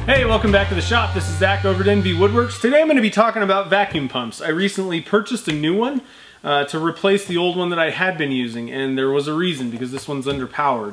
Hey, welcome back to the shop. This is Zach over at NV Woodworks. Today I'm going to be talking about vacuum pumps. I recently purchased a new one to replace the old one that I had been using, and there was a reason, because this one's underpowered.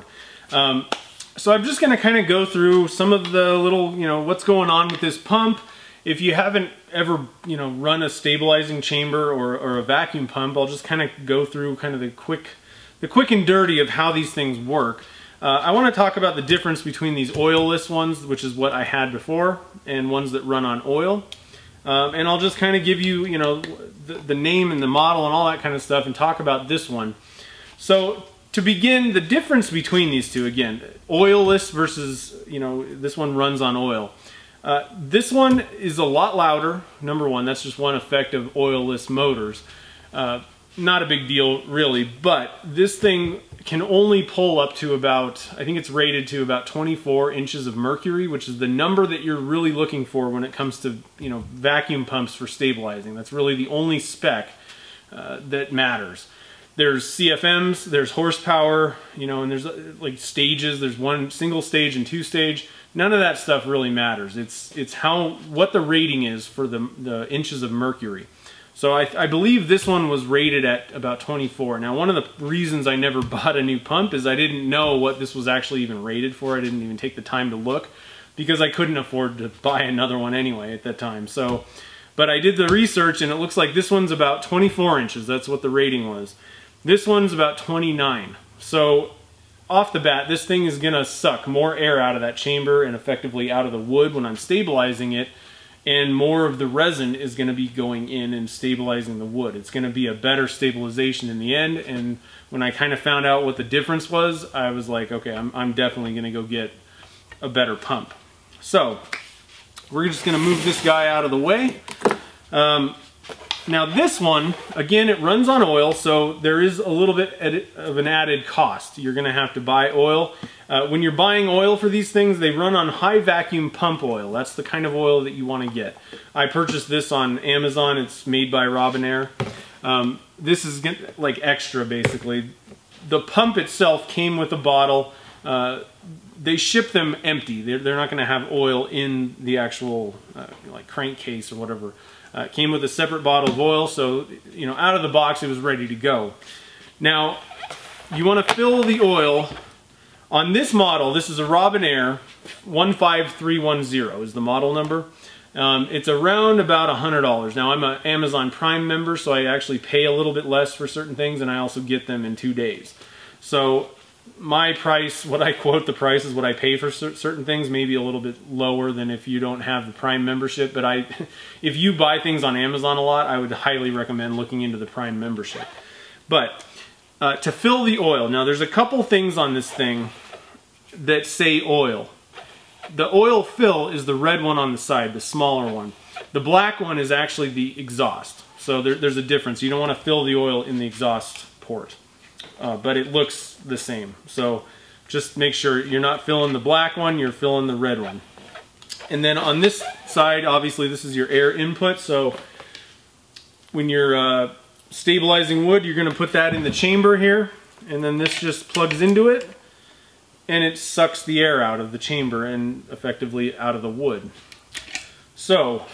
So I'm just going to kind of go through some of the little, what's going on with this pump. If you haven't ever, run a stabilizing chamber or a vacuum pump, I'll just kind of go through kind of the quick and dirty of how these things work. I want to talk about the difference between these oilless ones, which is what I had before, and ones that run on oil. And I'll just kind of give you, the name and the model and all that kind of stuff, and talk about this one. So to begin, the difference between these two, again, oilless versus, this one runs on oil. This one is a lot louder, number one. That's just one effect of oilless motors. Not a big deal, really, but this thing can only pull up to about, I think it's rated to about 24 inches of mercury, which is the number that you're really looking for when it comes to, vacuum pumps for stabilizing. That's really the only spec that matters. There's CFMs, there's horsepower, and there's like stages. There's one single stage and two stage. None of that stuff really matters. It's what the rating is for the inches of mercury. So I believe this one was rated at about 24. Now, one of the reasons I never bought a new pump is I didn't know what this was actually even rated for. I didn't even take the time to look because I couldn't afford to buy another one anyway at that time. So, but I did the research and it looks like this one's about 24 inches. That's what the rating was. This one's about 29. So off the bat, this thing is gonna suck more air out of that chamber and effectively out of the wood when I'm stabilizing it. And more of the resin is going to be going in and stabilizing the wood. It's going to be a better stabilization in the end. And when I kind of found out what the difference was, I was like, okay, I'm definitely going to go get a better pump. So we're just going to move this guy out of the way. Now this one, again, it runs on oil, so there is a little bit of an added cost. You're going to have to buy oil. When you're buying oil for these things, they run on high vacuum pump oil. That's the kind of oil that you want to get. I purchased this on Amazon. It's made by Robinair. This is like extra, basically. The pump itself came with a bottle. They ship them empty. They're not going to have oil in the actual like crankcase or whatever. It came with a separate bottle of oil, so out of the box it was ready to go. Now, you want to fill the oil. On this model, this is a Robinair 15310 is the model number. It's around about $100. Now, I'm an Amazon Prime member, so I actually pay a little bit less for certain things, and I also get them in 2 days. So my price, what I quote the price is what I pay for certain things, maybe a little bit lower than if you don't have the Prime membership. But if you buy things on Amazon a lot, I would highly recommend looking into the Prime membership. But to fill the oil, now there's a couple things on this thing that say oil. The oil fill is the red one on the side, the smaller one. The black one is actually the exhaust. So there's a difference. You don't want to fill the oil in the exhaust port. But it looks the same. So just make sure you're not filling the black one, you're filling the red one. And then on this side, obviously this is your air input. So when you're stabilizing wood, you're going to put that in the chamber here. And then this just plugs into it. And it sucks the air out of the chamber and effectively out of the wood. So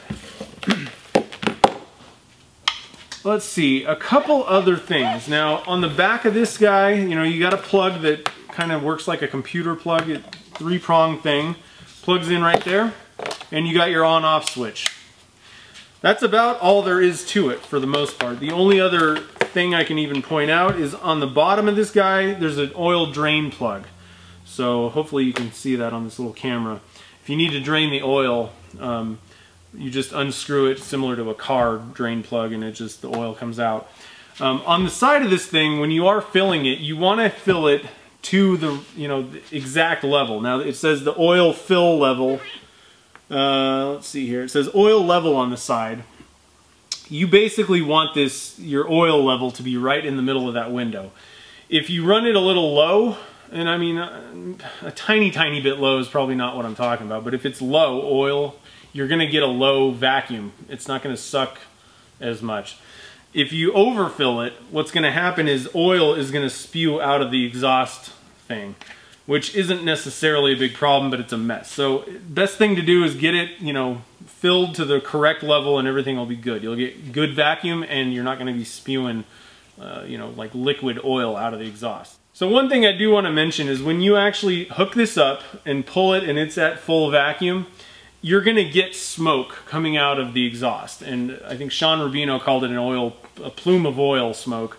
let's see, a couple other things. Now, on the back of this guy, you got a plug that kind of works like a computer plug. It's a 3-prong thing. Plugs in right there. And you got your on-off switch. That's about all there is to it for the most part. The only other thing I can even point out is on the bottom of this guy, there's an oil drain plug. So hopefully you can see that on this little camera. If you need to drain the oil, you just unscrew it similar to a car drain plug and the oil comes out. On the side of this thing, when you are filling it, you want to fill it to the exact level. Now it says the oil fill level. Let's see here. It says oil level on the side. You basically want your oil level to be right in the middle of that window. If you run it a little low, and I mean a tiny bit low is probably not what I'm talking about, but if it's low oil, you're going to get a low vacuum. It's not going to suck as much. If you overfill it, what's going to happen is oil is going to spew out of the exhaust thing. which isn't necessarily a big problem, but it's a mess. So best thing to do is get it, you know, filled to the correct level and everything will be good. You'll get good vacuum and you're not going to be spewing, you know, like liquid oil out of the exhaust. So one thing I do want to mention is when you actually hook this up and pull it and it's at full vacuum, you're going to get smoke coming out of the exhaust. And I think Sean Rubino called it a plume of oil smoke.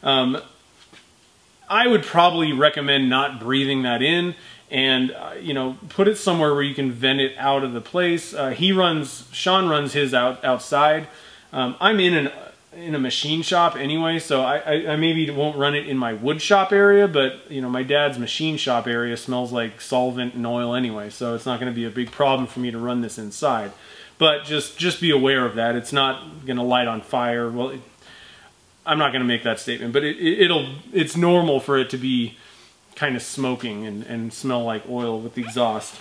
I would probably recommend not breathing that in and, you know, put it somewhere where you can vent it out of the place. Sean runs his outside. I'm in a machine shop anyway, so I maybe won't run it in my wood shop area, but, you know, my dad's machine shop area smells like solvent and oil anyway, so it's not going to be a big problem for me to run this inside. But just be aware of that. It's not going to light on fire. Well, I'm not going to make that statement, but it's normal for it to be kind of smoking and smell like oil with the exhaust.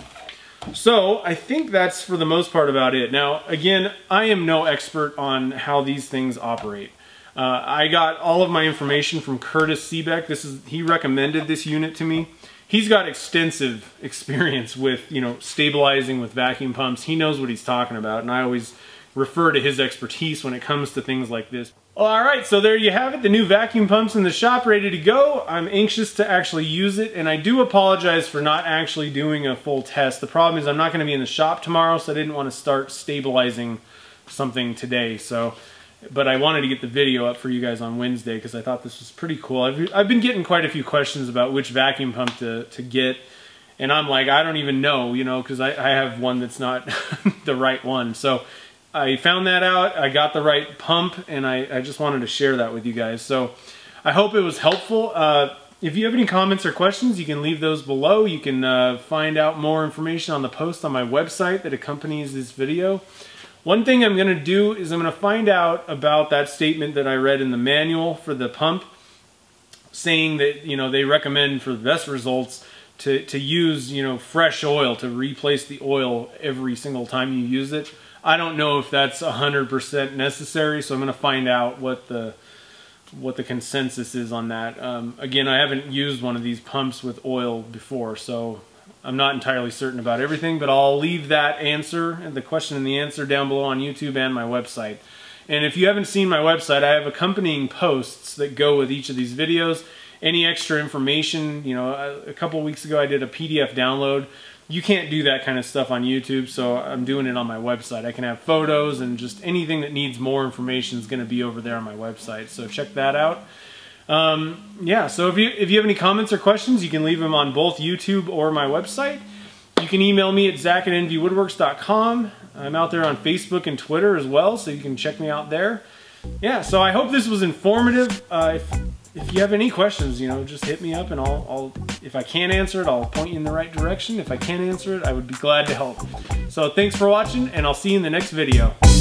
So I think that's for the most part about it. Now, again, I am no expert on how these things operate. I got all of my information from Curtis Seebeck. He recommended this unit to me. He's got extensive experience with, you know, stabilizing with vacuum pumps. He knows what he's talking about, and I always refer to his expertise when it comes to things like this. Well, all right, so there you have it. The new vacuum pump's in the shop, ready to go. I'm anxious to actually use it, and I do apologize for not actually doing a full test. The problem is I'm not going to be in the shop tomorrow, so I didn't want to start stabilizing something today. But I wanted to get the video up for you guys on Wednesday because I thought this was pretty cool. I've been getting quite a few questions about which vacuum pump to get, and I'm like, I don't even know, you know, because I have one that's not the right one. So I found that out, I got the right pump, and I just wanted to share that with you guys. So I hope it was helpful. If you have any comments or questions, you can leave those below. You can find out more information on the post on my website that accompanies this video. One thing I'm going to do is I'm going to find out about that statement that I read in the manual for the pump, saying that, you know, they recommend for the best results to use, you know, fresh oil to replace the oil every single time you use it. I don't know if that's 100% necessary, so I'm going to find out what the consensus is on that. Again, I haven't used one of these pumps with oil before, so I'm not entirely certain about everything, but I'll leave that answer, the question and the answer, down below on YouTube and my website. And if you haven't seen my website, I have accompanying posts that go with each of these videos. Any extra information, you know, a couple weeks ago I did a PDF download. You can't do that kind of stuff on YouTube, so I'm doing it on my website. I can have photos, and just anything that needs more information is going to be over there on my website, so check that out. Yeah, so if you have any comments or questions, you can leave them on both YouTube or my website. You can email me at zach@nvwoodworks.com. I'm out there on Facebook and Twitter as well, so you can check me out there. Yeah, so I hope this was informative. If you have any questions, you know, just hit me up, and if I can't answer it, I'll point you in the right direction. If I can't answer it, I would be glad to help. So thanks for watching, and I'll see you in the next video.